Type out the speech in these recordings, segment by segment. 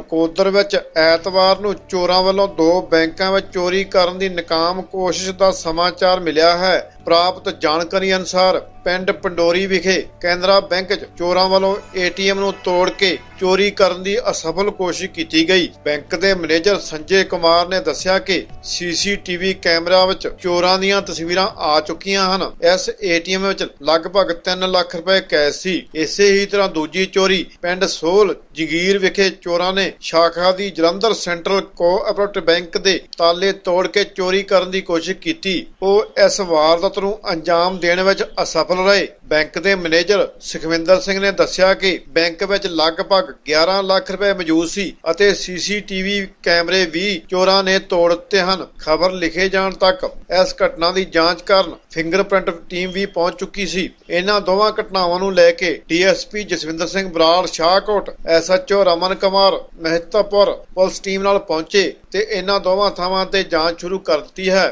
ਨਕੋਦਰ ਵਿੱਚ ਐਤਵਾਰ ਨੂੰ ਚੋਰਾਂ ਵੱਲੋਂ 2 ਬੈਂਕਾਂ ਵਿੱਚ ਚੋਰੀ ਕਰਨ ਦੀ ਨਾਕਾਮ ਕੋਸ਼ਿਸ਼ ਦਾ ਸਮਾਚਾਰ ਮਿਲਿਆ ਹੈ। ਪ੍ਰਾਪਤ ਜਾਣਕਾਰੀ ਅਨੁਸਾਰ ਪਿੰਡ ਪੰਡੋਰੀ ਵਿਖੇ ਕੇਨਰਾ बैंक ਚੋਰਾਂ ਵੱਲੋਂ ATM ਨੂੰ ਤੋੜ ਕੇ ਚੋਰੀ ਕਰਨ ਦੀ ਅਸਫਲ ਕੋਸ਼ਿਸ਼ ਕੀਤੀ ਗਈ। ਬੈਂਕ ਦੇ ਮੈਨੇਜਰ ਸੰਜੇ ਕੁਮਾਰ ਨੇ ਦੱਸਿਆ ਕਿ CCTV ਕੈਮਰਾ ਵਿੱਚ ਚੋਰਾਂ ਦੀਆਂ ਤਸਵੀਰਾਂ ਆ ਚੁੱਕੀਆਂ ਹਨ। ਇਸ ATM ਵਿੱਚ ਲਗਭਗ 3 ਲੱਖ ਰੁਪਏ ਕੈਸ਼ ਸੀ। ਇਸੇ ਹੀ ਤਰ੍ਹਾਂ ਦੂਜੀ ਚੋਰੀ ਪਿੰਡ ਸੋਲ ਜਗੀਰ ਵਿਖੇ ਚੋਰਾਂ ਨੇ ਸ਼ਾਖਾ ਦੀ ਜਲੰਧਰ ਸੈਂਟਰਲ ਕੋਆਪਰੇਟਿਵ ਬੈਂਕ ਦੇ ਤਾਲੇ ਤੋੜ ਕੇ ਚੋਰੀ ਕਰਨ ਦੀ ਕੋਸ਼ਿਸ਼ ਕੀਤੀ। ਉਹ ਇਸ ਵਾਰਦਾਤ ਨੂੰ ਅੰਜਾਮ ਦੇਣ ਵਿੱਚ ਅਸਫਲ ਰਹੇ। ਬੈਂਕ ਦੇ ਮੈਨੇਜਰ ਸੁਖਵਿੰਦਰ ਸਿੰਘ ਨੇ ਦੱਸਿਆ ਕਿ ਬੈਂਕ ਵਿੱਚ ਲਗਭਗ 11 ਲੱਖ ਰੁਪਏ ਮੌਜੂਦ ਸੀ ਅਤੇ CCTV ਕੈਮਰੇ ਵੀ ਚੋਰਾਂ ਨੇ ਤੋੜ ਦਿੱਤੇ ਹਨ। ਖਬਰ ਲਿਖੇ ਜਾਣ ਤੱਕ ਇਸ ਘਟਨਾ ਦੀ ਜਾਂਚ ਕਰਨ ਫਿੰਗਰਪ੍ਰਿੰਟ ਟੀਮ ਵੀ ਪਹੁੰਚ ਚੁੱਕੀ ਸੀ। ਇਹਨਾਂ ਦੋਵਾਂ ਘਟਨਾਵਾਂ ਨੂੰ ਲੈ ਕੇ DSP Jaswinder Singh Brar Shahkot SHO Raman Kumar Mehtapur police team ਨਾਲ ਪਹੁੰਚੇ ਤੇ ਇਹਨਾਂ ਦੋਵਾਂ ਥਾਵਾਂ ਤੇ ਜਾਂਚ ਸ਼ੁਰੂ ਕਰ ਦਿੱਤੀ ਹੈ।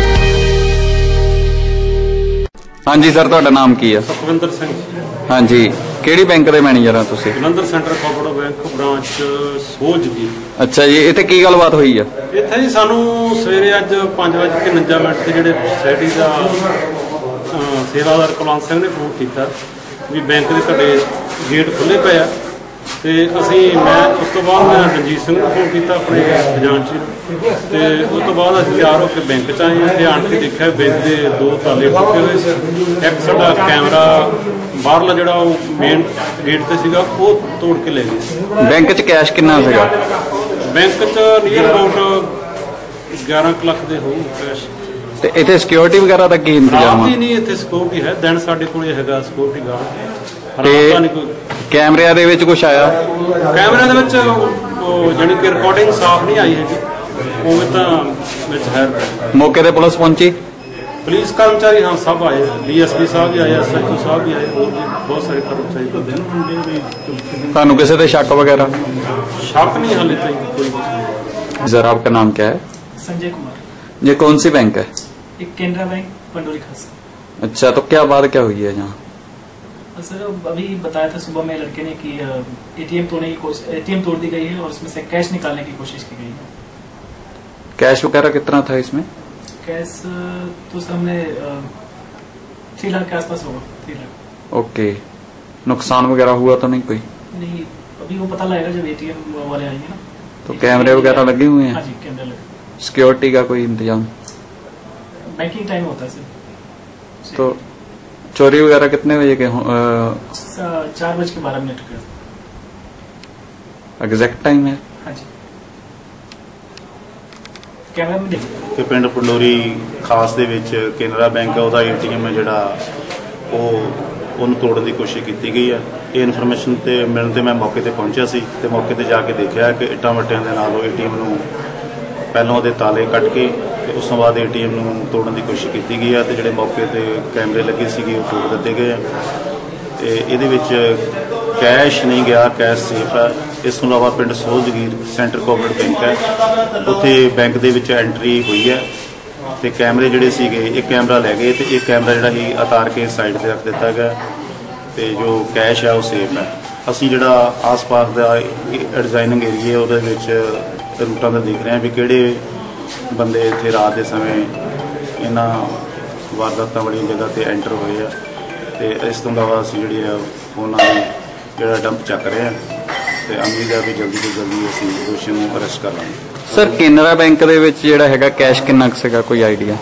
हाँ जी सर, तुहाडा नाम की है? सुखविंदर सिंह। हाँ जी, किहड़ी बैंक दे मैनेजर हो तुसीं? Jalandhar center cooperative bank branch सोज जी। अच्छा जी, इत्थे की गलबात हुई है? इत्थे जी सानू सवेरे अज 5:49 ते जिहड़े सोसाइटी दा सेवादार कुलवंत सिंह ने फोन कीता भी बैंक दे घड़े गेट खुले पे आ ते असीं मैं उस तो बाद मैं रंजीत सिंह को फोन किया अपने खजानची ते उस तो बाद असीं तैयार होकर बैंक च आए ते आण के देखिया बैंक के 2 ताले टुटे हुए सी। एक साडा कैमरा बाहरला जिहड़ा मेन गेट ते सीगा वो तोड़ के ले गए। बैंक च कैश कितना सीगा? बैंक च नीयर अबाउट 11 ਲੱਖ ਦੇ ਹੋਊ कैश। ਤੇ ਇੱਥੇ ਸਿਕਿਉਰਿਟੀ ਵਗੈਰਾ ਦਾ ਕੀ ਇੰਤਜ਼ਾਮ ਹੈ? ਨਹੀਂ ਇੱਥੇ ਸਿਕਿਉਰਿਟੀ ਹੈ, ਦਿਨ ਸਾਡੇ ਕੋਲ ਹੈਗਾ ਸਿਕਿਉਰਿਟੀ ਗਾਰਡ। ਤੇ ਕੈਮਰਿਆਂ ਦੇ ਵਿੱਚ ਕੁਛ ਆਇਆ? ਕੈਮਰਿਆਂ ਦੇ ਵਿੱਚ ਜਾਨੀ ਕਿ ਰਿਕਾਰਡਿੰਗ ਸਾਫ਼ ਨਹੀਂ ਆਈ ਹੈਗੀ, ਉਵੇਂ ਤਾਂ ਵਿੱਚ ਹੈ। ਮੌਕੇ ਤੇ ਪੁਲਿਸ ਪਹੁੰਚੀ? ਪੁਲਿਸ ਕਰਮਚਾਰੀ ਹਾਂ ਸਭ ਆਏ, DSP ਸਾਹਿਬ ਵੀ ਆਏ, SHO ਸਾਹਿਬ ਵੀ ਆਏ, ਹੋਰ ਵੀ ਬਹੁਤ ਸਾਰੇ ਕਰਮਚਾਰੀ। ਤੁਹਾਨੂੰ ਕਿਸੇ ਤੇ ਸ਼ੱਕ वगैरह? शक नहीं हाले तक कोई। सर आपका नाम क्या है? संजय कुमार। ये कौन सी बैंक है? एक केनरा बैंक पंडोरी खास। अच्छा, तो क्या बात क्या हुई है यहाँ? सर अभी बताया था सुबह में लड़के ने कि ATM तोड़ने की कोशिश, ATM तोड़ दी गई है और उसमें से कैश निकालने की कोशिश की गई है। कैश वगैरह कितना था इसमें? कैश तो हमने 3 लाख के आसपास होगा। 3 लाख। ओके, नुकसान वगैरह हुआ तो नहीं कोई? नहीं, अभी वो पता लगेगा जब ATM वाले आएंगे ना। तो कैमरे वगैरह लगे हुए हैं? हाँ जी, कैमरे लगे। सिक्योरिटी का कोई इंतजाम? बैंकिंग टाइम होता है सर। तो चोरी वगैरह कितने बजे के? 4:12 के एग्जैक्ट टाइम है? हाँ जी, कैमरा में देखिए कि पिंड पंडोरी खास दे विच केनरा बैंक ਉਹਦਾ ATM ਜਿਹੜਾ ਉਹਨੂੰ ਤੋੜਨ ਦੀ ਕੋਸ਼ਿਸ਼ ਕੀਤੀ ਗਈ ਹੈ। ਇਹ ਇਨਫੋਰਮੇਸ਼ਨ ਤੇ ਮਿਲਣ ਤੇ ਮੈਂ ਮੌਕੇ ਤੇ ਪਹੁੰਚਿਆ ਸੀ ਤੇ ਮੌਕੇ ਤੇ ਜਾ ਕੇ ਦੇਖਿਆ ਕਿ ਇੱਟਾਂ ਵੱਟਿਆਂ ਦੇ ਨਾਲ ਉਹ ATM ਨੂੰ ਪਹਿਲਾਂ ਉਹਦੇ ਤਾਲੇ ਕੱਟ ਕੇ ਤੇ ਉਸ ਤੋਂ ਬਾਅਦ ATM ਨੂੰ ਤੋੜਨ ਦੀ ਕੋਸ਼ਿਸ਼ ਕੀਤੀ ਗਈ ਹੈ ਤੇ ਜਿਹੜੇ ਮੌਕੇ ਤੇ ਕੈਮਰੇ ਲੱਗੇ ਸੀਗੇ ਉਹ ਤੋੜ ਦਿੱਤੇ ਗਏ ਆ ਤੇ ਇਹਦੇ ਵਿੱਚ ਕੈਸ਼ ਨਹੀਂ ਗਿਆ, ਕੈਸ਼ ਸੇਫ ਹੈ। ਇਸ ਤੋਂ ਇਲਾਵਾ ਪਿੰਡ ਸੋਲਜਗੀਰ ਸੈਂਟਰ ਕੋਆਪਰੇਟਿਵ ਬੈਂਕ ਹੈ, ਉੱਥੇ ਬੈਂਕ ਦੇ ਵਿੱਚ ਐਂਟਰੀ ਹੋਈ ਹੈ ਤੇ ਕੈਮਰੇ ਜਿਹੜੇ ਸੀਗੇ ਇੱਕ ਕੈਮਰਾ ਲੈ ਗਏ ਤੇ ਇੱਕ ਕੈਮਰਾ ਜਿਹੜਾ ਸੀ ਉਤਾਰ ਕੇ ਸਾਈਡ ਤੇ ਰੱਖ ਦਿੱਤਾ ਗਿਆ ਤੇ ਜੋ ਕੈਸ਼ ਹੈ ਉਹ ਸੇਫ ਹੈ। ਅਸੀਂ ਜਿਹੜਾ ਆਸ-ਪਾਸ ਦਾ ਡਿਜ਼ਾਈਨਿੰਗ ਏਰੀਆ ਉਹਦੇ ਵਿੱਚ ਰੂਟਾਂ ਦਾ ਦੇਖ ਰਹੇ ਹਾਂ ਵੀ ਕਿਹੜੇ ਬੰਦੇ ਇੱਥੇ ਰਾਤ ਦੇ ਸਮੇਂ ਇਹਨਾਂ ਵਾਰਦਾਤਾਂ ਵਾਲੀਆਂ ਜਗ੍ਹਾ ਤੇ ਐਂਟਰ ਹੋਏ ਆ ਤੇ ਇਸ ਤੋਂ ਇਲਾਵਾ ਅਸੀਂ ਜਿਹੜੀ ਆ ਉਹਨਾਂ ਨੂੰ ਜਿਹੜਾ ਡੰਪ ਚੱਕ ਰਹੇ ਹਾਂ ਤੇ ਉਮੀਦ ਹੈ ਵੀ ਜਲਦੀ ਤੋਂ ਜਲਦੀ ਅਸੀਂ ਦੋਸ਼ੀਆਂ ਨੂੰ ਅਰੈਸਟ ਕਰ ਲਾਂਗੇ। ਸਰ ਕੇਨਰਾ ਬੈਂਕ ਦੇ ਵਿੱਚ ਜਿਹੜਾ ਹੈਗਾ ਕੈਸ਼ ਕਿੰਨਾ ਕੁ ਸੀਗਾ, ਕੋਈ ਆਈਡੀਆ?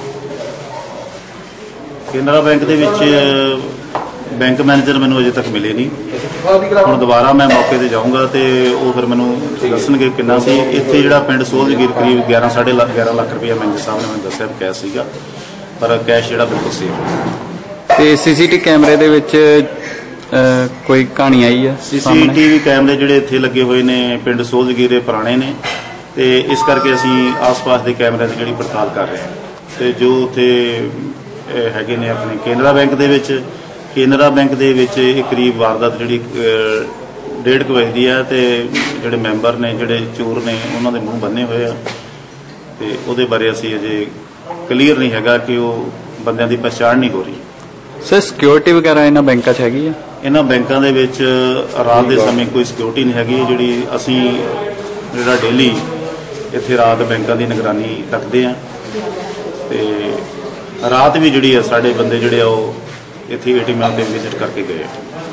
ਕੇਨਰਾ ਬੈਂਕ ਦੇ ਵਿੱਚ ਬੈਂਕ ਮੈਨੇਜਰ ਮੈਨੂੰ ਅਜੇ ਤੱਕ ਮਿਲੇ ਨਹੀਂ। ਹੁਣ ਦੁਬਾਰਾ ਮੈਂ ਮੌਕੇ ਤੇ ਜਾਊਂਗਾ ਤੇ ਉਹ ਫਿਰ ਮੈਨੂੰ ਦੱਸਣਗੇ ਕਿੰਨਾ ਸੀ। ਇੱਥੇ ਜਿਹੜਾ ਪਿੰਡ ਸੋਲਜਗੀਰ ਕਰੀਬ 11 ਲੱਖ ਰੁਪਇਆ ਮੈਨੇਜਰ ਸਾਹਿਬ ਨੇ ਮੈਨੂੰ ਦੱਸਿਆ ਕੈਸ਼ ਸੀਗਾ, ਪਰ ਕੈਸ਼ ਜਿਹੜਾ ਬਿਲਕੁਲ ਸੇਫ। ਤੇ CCTV ਕੈਮਰੇ ਦੇ ਵਿੱਚ ਕੋਈ ਕਹਾਣੀ ਆਈ ਹੈ? CCTV ਕੈਮਰੇ ਜਿਹੜੇ ਇੱਥੇ ਲੱਗੇ ਹੋਏ ਨੇ ਪਿੰਡ ਸੋਲਜਗੀਰ ਦੇ ਪੁਰਾਣੇ ਨੇ ਤੇ ਇਸ ਕਰਕੇ ਅਸੀਂ ਆਸ-ਪਾਸ ਦੇ ਕੈਮਰਿਆਂ ਦੀ ਜਿਹੜੀ ਪੜਤਾਲ ਕਰ ਰਹੇ ਹਾਂ ਤੇ ਜੋ ਉੱਥੇ ਹੈਗੇ ਨੇ ਆਪਣੇ ਕੇਨਰਾ ਬੈਂਕ ਦੇ ਵਿੱਚ ਇਹ ਕਰੀਬ ਵਾਰਦਾਤ ਜਿਹੜੀ 1:30 ਵਜੇ ਦੀ ਹੈ ਤੇ ਜਿਹੜੇ ਮੈਂਬਰ ਨੇ ਜਿਹੜੇ ਚੋਰ ਨੇ ਉਹਨਾਂ ਦੇ ਮੂੰਹ ਬੰਨੇ ਹੋਏ ਆ ਤੇ ਉਹਦੇ ਬਾਰੇ ਅਸੀਂ ਅਜੇ ਕਲੀਅਰ ਨਹੀਂ ਹੈਗਾ ਕਿ ਉਹ ਬੰਦਿਆਂ ਦੀ ਪਛਾਣ ਨਹੀਂ ਹੋ ਰਹੀ। ਸਰ ਸਿਕਿਉਰਿਟੀ ਵਗੈਰਾ ਇਹਨਾਂ ਬੈਂਕਾਂ 'ਚ ਹੈਗੀ ਆ? ਇਹਨਾਂ ਬੈਂਕਾਂ ਦੇ ਵਿੱਚ ਰਾਤ ਦੇ ਸਮੇਂ ਕੋਈ ਸਿਕਿਉਰਿਟੀ ਨਹੀਂ ਹੈਗੀ। ਜਿਹੜੀ ਅਸੀਂ ਜਿਹੜਾ ਡੇਲੀ ਇੱਥੇ ਰਾਤ ਬੈਂਕਾਂ ਦੀ ਨਿਗਰਾਨੀ ਰੱਖਦੇ ਆ ਤੇ ਰਾਤ ਵੀ ਜਿਹੜੀ ਆ ਸਾਡੇ ਬੰਦੇ ਜਿਹੜੇ ਆ ਉਹ ਇੱਥੇ ਏਟੀਐਮਾਂ ਤੇ ਵਿਜ਼ਿਟ ਕਰਕੇ ਗਏ।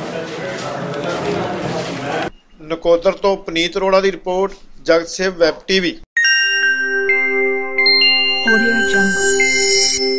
ਨਕੋਦਰ ਤੋਂ ਪਨੀਤ ਅਰੋੜਾ ਦੀ ਰਿਪੋਰਟ, Jagat Sev web TV. Audio Jungle।